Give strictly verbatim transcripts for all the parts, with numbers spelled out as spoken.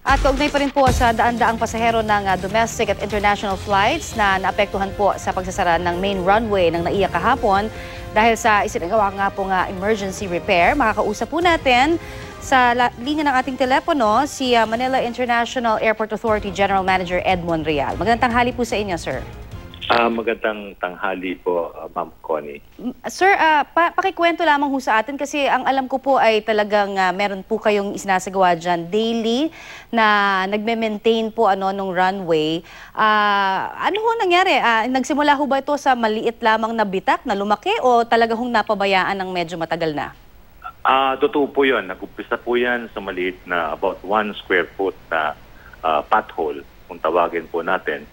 At kaugnay pa rin po sa daan-daang pasahero ng uh, domestic at international flights na naapektuhan po sa pagsasara ng main runway ng NAIA kahapon dahil sa isinagawa nga po nga emergency repair. Makakausap po natin sa linya ng ating telepono si uh, Manila International Airport Authority General Manager Edmond Real. Magandang tanghali po sa inyo, sir. Uh, magandang tanghali po, uh, Ma'am Connie. Sir, uh, pa pakikwento lamang ho sa atin kasi ang alam ko po ay talagang uh, meron po kayong isinasagawa dyan daily na nagme-maintain po ano nung runway. Uh, ano ho nangyari? Uh, nagsimula ho ba ito sa maliit lamang na bitak na lumaki o talaga hong napabayaan ng medyo matagal na? Uh, totoo po yun. Nag-umpisa po yan sa maliit na about one square foot na uh, pothole, kung tawagin po natin.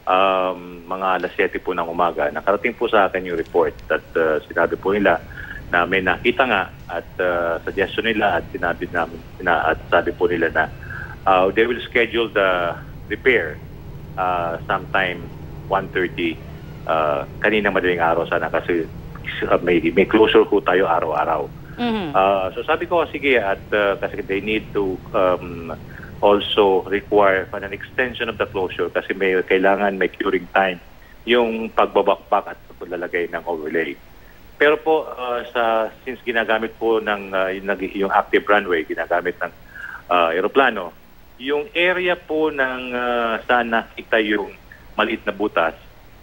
Um, mga alas siyete po ng umaga, nakarating po sa akin yung report at uh, sinabi po nila na may nakita nga at uh, suggestion nila at sinabi namin sina, at sabi po nila na uh, they will schedule the repair uh, sometime one thirty uh, kanina madaling araw sana kasi uh, may, may closure po tayo araw-araw. Mm-hmm. uh, so sabi ko sige at uh, kasi they need to um, also require an extension of the closure kasi may kailangan may curing time yung pagbabakbak at paglalagay ng overlay. Pero po uh, sa since ginagamit po ng uh, yung, yung active runway, ginagamit ng uh, eroplano, yung area po ng uh, saan nakita yung maliit na butas,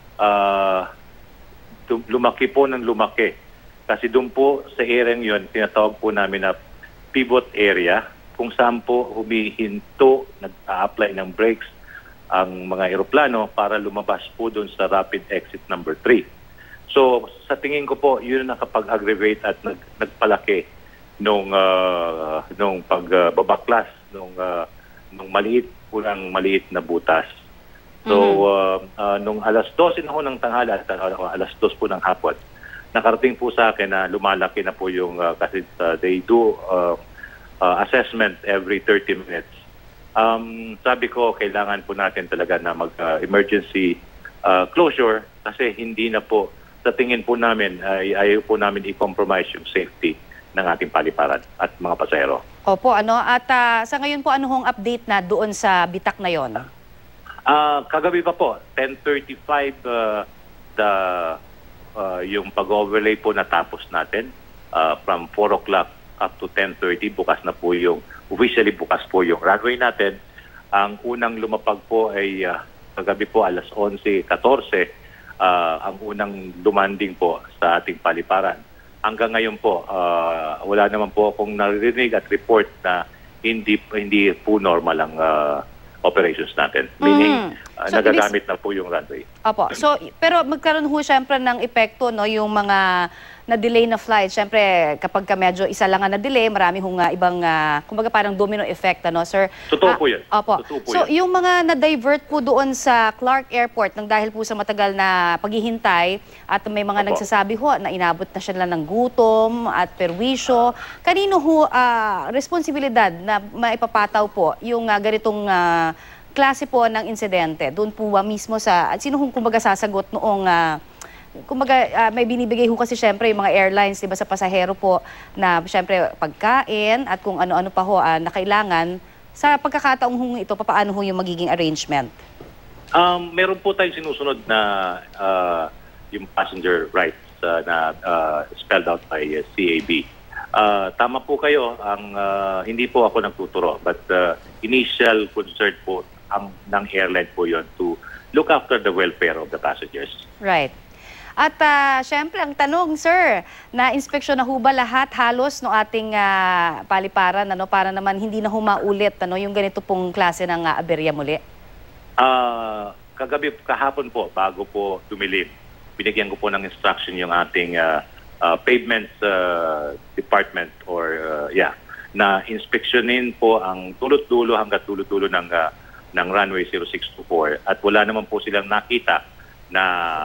uh, lumaki po ng lumaki. Kasi doon po sa area yun, tinatawag po namin na pivot area, kung saan po humihinto, nag-a-apply ng brakes ang mga eroplano para lumabas po doon sa rapid exit number three. So sa tingin ko po, yun ang nakapag-aggravate at nag nagpalaki nung, uh, nung pagbabaklas, uh, nung, uh, nung maliit, kurang maliit na butas. So uh, uh, nung alas dose na ho ng tanghala, uh, alas dos po ng hapon, nakarating po sa akin na lumalaki na po yung, uh, kasi uh, they do uh, Uh, assessment every thirty minutes. Um, sabi ko, kailangan po natin talaga na mag-emergency uh, uh, closure kasi hindi na po, sa tingin po namin, ay uh, ayaw po namin i-compromise yung safety ng ating paliparan at mga pasahero. Opo, ano? At uh, sa ngayon po, ano hong update na doon sa bitak na yon? Uh, kagabi pa po, ten thirty-five uh, the, uh, yung pag-overlay po natapos natin uh, from four o'clock up to ten thirty, bukas na po yung, officially bukas po yung runway natin. Ang unang lumapag po ay uh, kagabi po alas onse fourteen, uh, ang unang lumanding po sa ating paliparan. Hanggang ngayon po, uh, wala naman po akong naririnig at report na hindi hindi po normal ang uh, operations natin. Meaning, mm. uh, so, nagagamit na po yung runway. Opo. So, pero magkaroon ho siyempre ng epekto, no, yung mga na-delay na flight. Siyempre, kapag ka medyo isa lang nga na-delay, marami hong uh, ibang, uh, kumbaga parang domino effect, ano, sir? Totoo uh, po yan. Opo. Totoo po so, yan. yung mga na-divert po doon sa Clark Airport nang dahil po sa matagal na paghihintay at may mga Opo. nagsasabi ho na inabot na siya lang ng gutom at perwisyo, kanino ho uh, responsibilidad na maipapataw po yung uh, ganitong uh, klase po ng insidente? Doon po ba mismo sa, at sino hong kumbaga sasagot noong uh, kumbaga, uh, may binibigay ho kasi syempre yung mga airlines, diba, sa pasahero po na syempre pagkain at kung ano-ano pa ho uh, na kailangan. Sa pagkakataong ho ito, paano ho yung magiging arrangement? Um, meron po tayong sinusunod na uh, yung passenger rights uh, na uh, spelled out by uh, C A B. Uh, tama po kayo, ang uh, hindi po ako nagtuturo, but uh, initial concern po ang, ng airline po yon to look after the welfare of the passengers. Right. At uh, syempre, ang tanong, sir, na-inspeksyon na ho ba lahat halos no ating uh, paliparan ano, para naman hindi na humaulit ano, yung ganito pong klase ng uh, aberya muli? Uh, kagabi, kahapon po, bago po dumilim, binigyan ko po ng instruction yung ating uh, uh, pavements uh, department or, uh, yeah, na inspeksyonin po ang tulot-dulo hanggang tulot-dulo ng, uh, ng runway zero six two four at wala naman po silang nakita na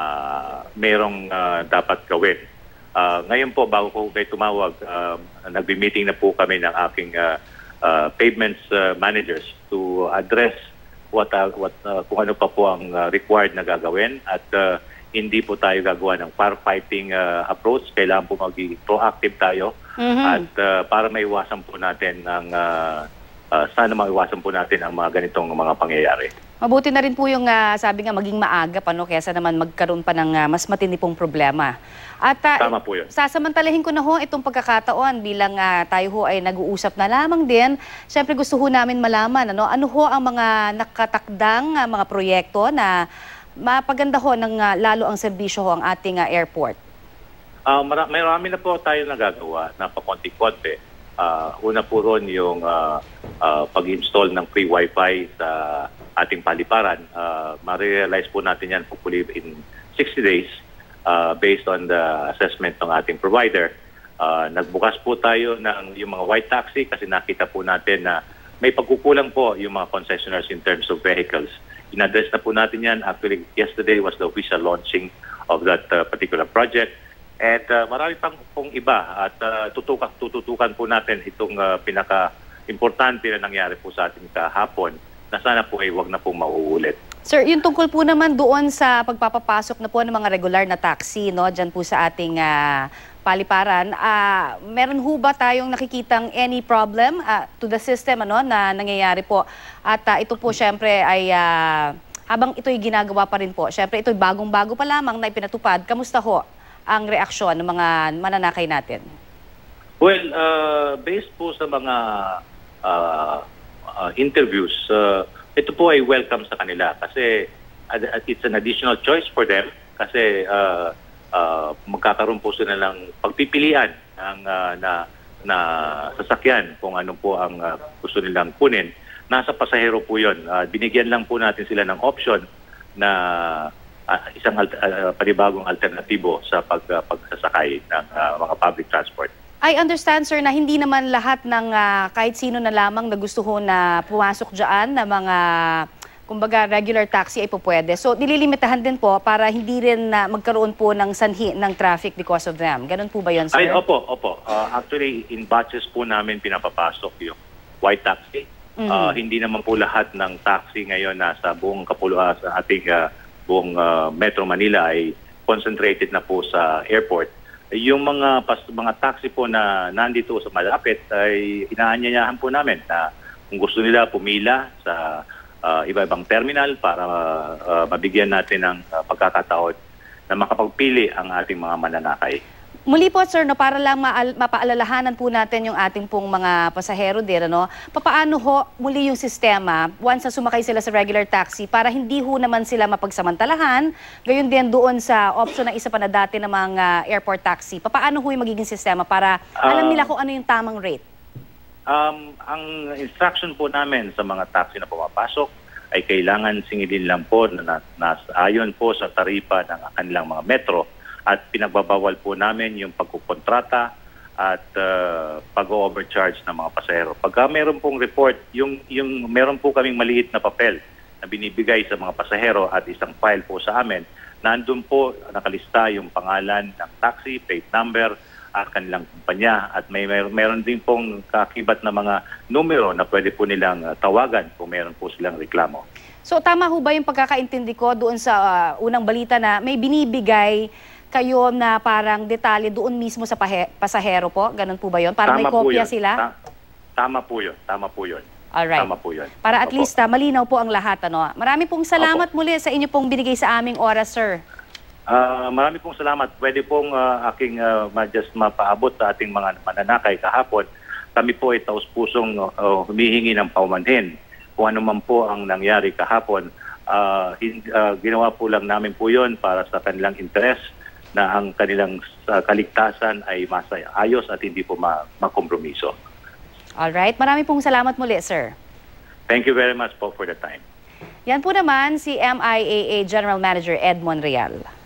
merong uh, dapat gawin. Uh, ngayon po, bago ko kayo tumawag, uh, nagbi-meeting na po kami ng aking uh, uh, pavements uh, managers to address what, uh, what, uh, kung ano pa po ang uh, required na gagawin at uh, hindi po tayo gagawa ng firefighting uh, approach. Kailangan po maging proactive tayo mm-hmm. at uh, para maiwasan po natin ang uh, uh, sana maiwasan po natin ang mga ganitong mga pangyayari. Mabuti na rin po yung uh, sabi nga maging maaga pa, no, kaysa naman magkaroon pa ng uh, mas matindi pong problema. At uh, Tama po yun. Sasamantalahin ko na ho itong pagkakataon bilang uh, tayo ho ay nag-uusap na lamang din. Siyempre gusto ho namin malaman ano, ano ho ang mga nakatakdang uh, mga proyekto na mapaganda ho ng uh, lalo ang serbisyo ho ang ating uh, airport. Uh, mara- may marami na po tayo nagagawa na pakonti-konti. Uh, una po ron yung uh, uh, pag-install ng free wifi sa ating paliparan. Uh, ma-realize po natin yan hopefully in sixty days uh, based on the assessment ng ating provider. Uh, nagbukas po tayo ng yung mga white taxi kasi nakita po natin na may pagkukulang po yung mga concessionaires in terms of vehicles. In-address na po natin yan. Actually, yesterday was the official launching of that uh, particular project. At uh, marami pang pong iba at uh, tutukan, tututukan po natin itong uh, pinaka-importante na nangyari po sa atin kahapon na sana po ay wag na pong mauulit. Sir, yung tungkol po naman doon sa pagpapapasok na po ng mga regular na taxi, no, dyan po sa ating uh, paliparan, uh, meron ho ba tayong nakikitang any problem uh, to the system ano, na nangyayari po? At uh, ito po syempre ay uh, habang ito'y ginagawa pa rin po, syempre ito'y bagong-bago pa lamang na ipinatupad, kamusta ho ang reaksyon ng mga mananakay natin? Well, uh, based po sa mga uh, uh, interviews, uh, ito po ay welcome sa kanila kasi uh, it's an additional choice for them kasi uh, uh, magkakaroon po sila ng pagpipilian ng, uh, na, na sasakyan kung ano po ang uh, gusto nilang kunin. Nasa pasahero po yun. Uh, binigyan lang po natin sila ng option na Uh, isang alter, uh, panibagong alternatibo sa pag, uh, pagsasakay ng uh, mga public transport. I understand, sir, na hindi naman lahat ng uh, kahit sino na lamang na gusto ho na pumasok dyan na mga, kumbaga, regular taxi ay po pwede. So, nililimitahan din po para hindi rin uh, magkaroon po ng sanhi ng traffic because of them. Ganun po ba yun, sir? Ay, opo, opo. Uh, actually, in batches po namin pinapapasok yung white taxi. Mm-hmm. uh, hindi naman po lahat ng taxi ngayon nasa buong kapuluan sa ating uh, buong uh, Metro Manila ay concentrated na po sa airport. Yung mga pas, mga taxi po na nandito sa malapit ay inaanyayahan po namin na kung gusto nila pumila sa uh, iba-ibang terminal para uh, mabigyan natin ng uh, pagkakataon na makapagpili ang ating mga mananakay. Muli po, sir, no, para lang maal- mapaalalahanan po natin yung ating pong mga pasahero din, ano, papaano ho muli yung sistema once na sumakay sila sa regular taxi para hindi ho naman sila mapagsamantalahan, gayon din doon sa option ng isa pa na dati ng mga airport taxi. Papaano ho yung magiging sistema para alam nila kung ano yung tamang rate? Um, ang instruction po namin sa mga taxi na pumapasok ay kailangan singilin lang po na, na, na ayon po sa taripa ng kanilang mga metro. At pinagbabawal po namin yung pagkukontrata at uh, pag-overcharge ng mga pasahero. Pagka meron pong report, yung, yung meron po kaming maliit na papel na binibigay sa mga pasahero at isang file po sa amin, nandun po nakalista yung pangalan ng taxi, plate number at kanilang kumpanya. At may meron, meron din pong kakibat na mga numero na pwede po nilang uh, tawagan kung meron po silang reklamo. So tama ho ba yung pagkakaintindi ko doon sa uh, unang balita na may binibigay kayo na parang detalye doon mismo sa pahe- pasahero po? Ganun po ba yun? Para may kopya sila? Ta- tama po yun. Tama po yun. Alright. Tama po yun. Para at Opo. least uh, malinaw po ang lahat. Ano? Marami pong salamat Opo. muli sa inyo pong binigay sa aming oras, sir. Uh, marami pong salamat. Pwede pong uh, aking uh, just mapaabot sa ating mga mananakay kahapon. Kami po ay taus-pusong uh, humihingi ng paumanhin. Kung ano man po ang nangyari kahapon, uh, hin- uh, ginawa po lang namin po yun para sa kanilang interes na ang kanilang uh, kaligtasan ay masayos at hindi po ma- makompromiso. Alright. Marami pong salamat muli, sir. Thank you very much po for the time. Yan po naman si M I A A General Manager Ed Monreal.